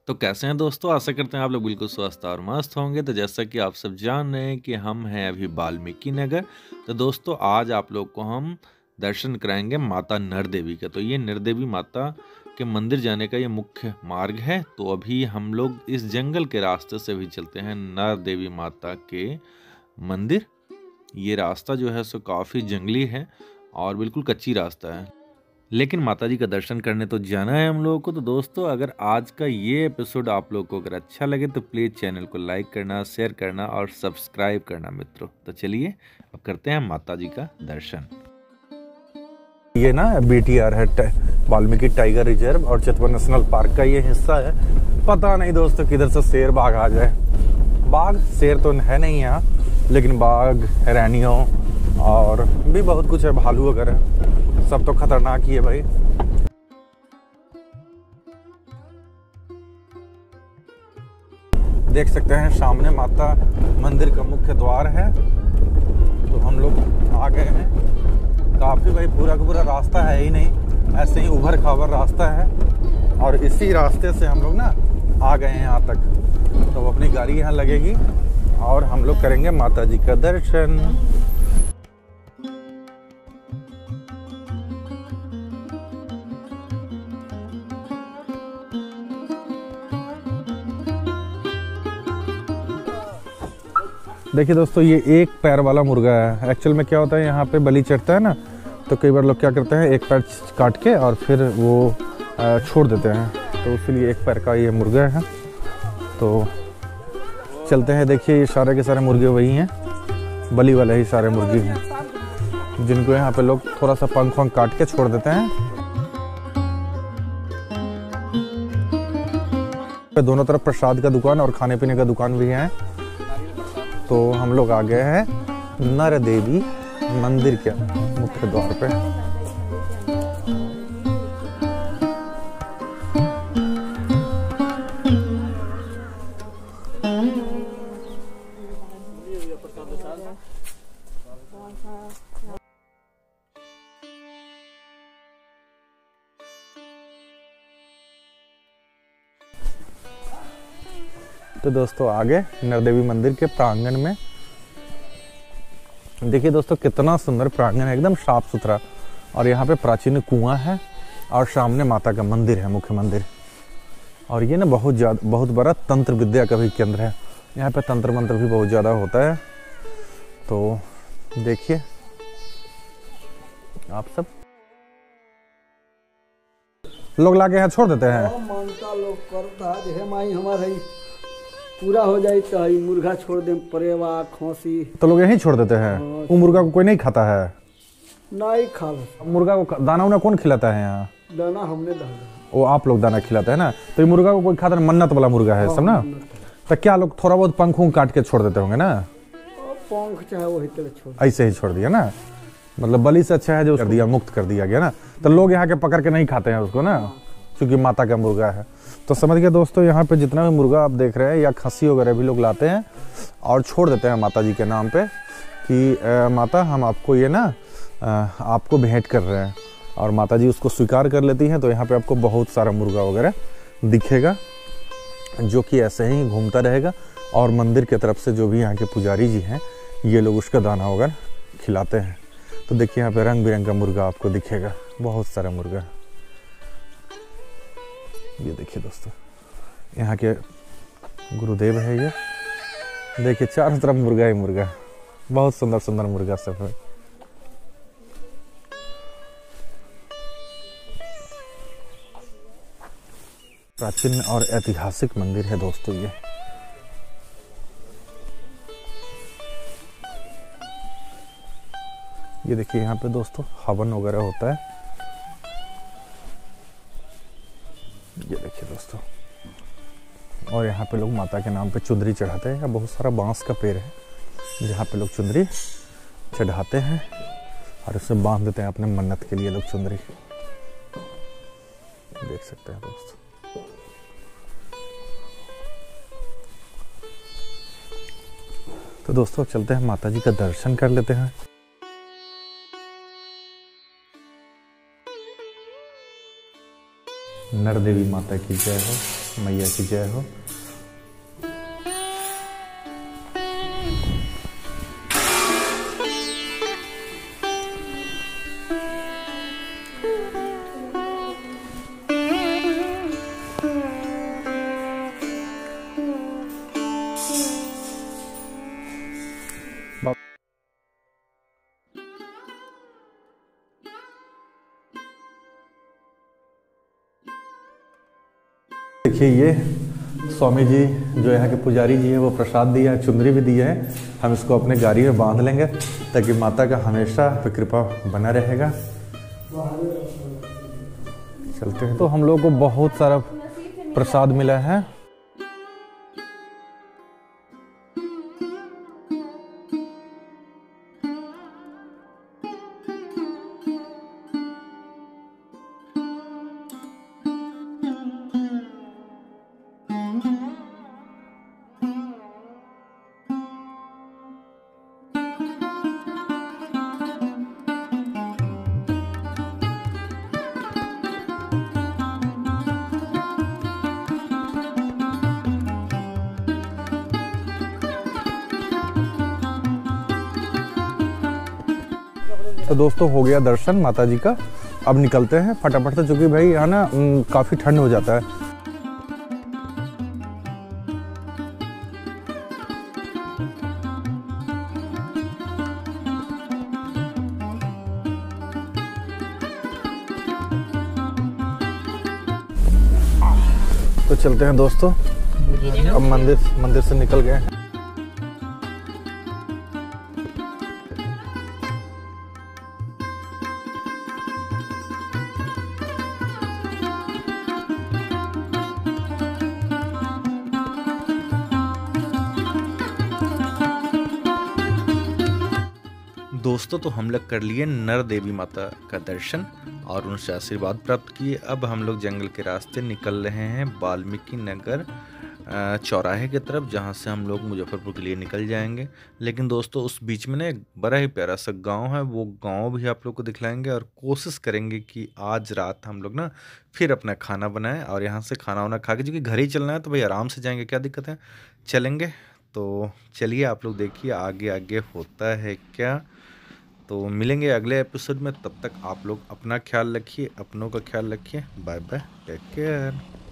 तो कैसे हैं दोस्तों? आशा करते हैं आप लोग बिल्कुल स्वस्थ और मस्त होंगे। तो जैसा कि आप सब जान रहे हैं कि हम हैं अभी वाल्मीकि नगर। तो दोस्तों आज आप लोग को हम दर्शन कराएंगे माता नर देवी का। तो ये नर देवी माता के मंदिर जाने का ये मुख्य मार्ग है। तो अभी हम लोग इस जंगल के रास्ते से भी चलते हैं नर देवी माता के मंदिर। ये रास्ता जो है सो काफ़ी जंगली है और बिल्कुल कच्ची रास्ता है, लेकिन माताजी का दर्शन करने तो जाना है हम लोगों को। तो दोस्तों अगर आज का ये एपिसोड आप लोगों को अगर अच्छा लगे तो प्लीज़ चैनल को लाइक करना, शेयर करना और सब्सक्राइब करना मित्रों। तो चलिए अब करते हैं माताजी का दर्शन। ये ना BTR है, वाल्मीकि टाइगर रिजर्व और चितवन नेशनल पार्क का ये हिस्सा है। पता नहीं दोस्तों किधर से शेर बाघ आ जाए। बाघ शेर तो है नहीं यहाँ, लेकिन बाघ, हिरनियों और भी बहुत कुछ है, भालू वगैरह, सब तो खतरनाक ही है भाई। देख सकते हैं सामने माता मंदिर का मुख्य द्वार है। तो हम लोग आ गए हैं। काफी भाई पूरा का पूरा रास्ता है ही नहीं, ऐसे ही उभर खाबर रास्ता है और इसी रास्ते से हम लोग ना आ गए हैं यहाँ तक। तो अपनी गाड़ी यहाँ लगेगी और हम लोग करेंगे माता जी का दर्शन। देखिए दोस्तों ये एक पैर वाला मुर्गा है। एक्चुअल में क्या होता है, यहाँ पे बलि चढ़ता है ना, तो कई बार लोग क्या करते हैं एक पैर काट के और फिर वो छोड़ देते हैं। तो इसलिए एक पैर का ये मुर्गा है। तो चलते हैं। देखिए ये सारे के सारे मुर्गे वही हैं, बलि वाले ही सारे मुर्गे हैं, जिनको यहाँ पे लोग थोड़ा सा पंख वंख काट के छोड़ देते हैं। दोनों तरफ प्रसाद का दुकान और खाने पीने का दुकान भी है। तो हम लोग आ गए हैं नर देवी मंदिर के मुख्य द्वार पे। तो दोस्तों आगे नरदेवी मंदिर के प्रांगण में देखिए दोस्तों कितना सुंदर प्रांगण है, एकदम साफ सुथरा। और यहाँ पे प्राचीन कुआं है और सामने माता का मंदिर है, मुख्य मंदिर। और ये ना बहुत बड़ा तंत्र विद्या का भी केंद्र है। यहाँ पे तंत्र मंत्र भी बहुत ज़्यादा होता है। तो देखिए आप सब लोग लाके यहाँ छोड़ देते हैं। मानता लोग करता है माई हमारे पूरा हो जाए तो मुर्गा छोड़ दे, परेवा खोसी तो लोग यहीं छोड़ देते हैं। वो मुर्गा को कोई नहीं खाता है? नहीं खा। मुर्गा को दाना उना कौन खिलाता है यहाँ? दाना हमने डाला। वो आप लोग दाना खिलाते हैं ना। तो ये मुर्गा को कोई खाता नहीं, मन्नत वाला मुर्गा है सब ना। तो क्या लोग थोड़ा बहुत पंख काट के छोड़ देते होंगे ना? पंख चाहे वही तरह छोड़, ऐसे ही छोड़ दिया ना। मतलब बलि से अच्छा है जो कर दिया, मुक्त कर दिया गया ना। तो लोग यहाँ के पकड़ के नहीं खाते हैं उसको ना, क्योंकि माता का मुर्गा है। तो समझ गए दोस्तों, यहाँ पे जितना भी मुर्गा आप देख रहे हैं या खस्सी वगैरह भी लोग लाते हैं और छोड़ देते हैं माता जी के नाम पे कि माता हम आपको ये ना आपको भेंट कर रहे हैं। और माता जी उसको स्वीकार कर लेती हैं। तो यहाँ पे आपको बहुत सारा मुर्गा वगैरह दिखेगा जो कि ऐसे ही घूमता रहेगा। और मंदिर की तरफ से जो भी यहाँ के पुजारी जी हैं ये लोग उसका दाना वगैरह खिलाते हैं। तो देखिए यहाँ पे रंग बिरंग का मुर्गा आपको दिखेगा, बहुत सारा मुर्गा। ये देखिए दोस्तों यहाँ के गुरुदेव है ये। देखिए चारों तरफ मुर्गा ही मुर्गा, बहुत सुंदर सुंदर मुर्गा सब है। प्राचीन और ऐतिहासिक मंदिर है दोस्तों ये। ये देखिए यहाँ पे दोस्तों हवन वगैरह होता है। ये देखिए दोस्तों, और यहाँ पे लोग माता के नाम पे चुंदरी चढ़ाते हैं। बहुत सारा बांस का पेड़ है जहाँ पे लोग चुंदरी चढ़ाते हैं और उसे बांध देते हैं अपने मन्नत के लिए लोग चुंदरी। देख सकते हैं दोस्तों। तो दोस्तों चलते हैं माता जी का दर्शन कर लेते हैं। नर देवी माता की जय हो, मैया की जय हो। देखिए ये स्वामी जी जो यहाँ के पुजारी जी है वो प्रसाद दिया है, चुंदरी भी दी है। हम इसको अपने गाड़ी में बांध लेंगे ताकि माता का हमेशा कृपा बना रहेगा। चलते हैं। तो हम लोग को बहुत सारा प्रसाद मिला है। तो दोस्तों हो गया दर्शन माता जी का। अब निकलते हैं फटाफट से, क्योंकि भाई यहाँ ना काफ़ी ठंड हो जाता है। तो चलते हैं दोस्तों, अब मंदिर से निकल गए हैं। दोस्तों तो हम लोग कर लिए नर देवी माता का दर्शन और उनसे आशीर्वाद प्राप्त किए। अब हम लोग जंगल के रास्ते निकल रहे हैं वाल्मीकि नगर चौराहे की तरफ, जहां से हम लोग मुजफ्फरपुर के लिए निकल जाएंगे। लेकिन दोस्तों उस बीच में ना एक बड़ा ही प्यारा सा गांव है, वो गांव भी आप लोग को दिखलाएंगे और कोशिश करेंगे कि आज रात हम लोग ना फिर अपना खाना बनाएं और यहाँ से खाना वाना खा के, क्योंकि घर ही चलना है तो भाई आराम से जाएंगे, क्या दिक्कत है, चलेंगे। तो चलिए आप लोग देखिए आगे आगे होता है क्या। तो मिलेंगे अगले एपिसोड में, तब तक आप लोग अपना ख्याल रखिए, अपनों का ख्याल रखिए। Bye bye, take care.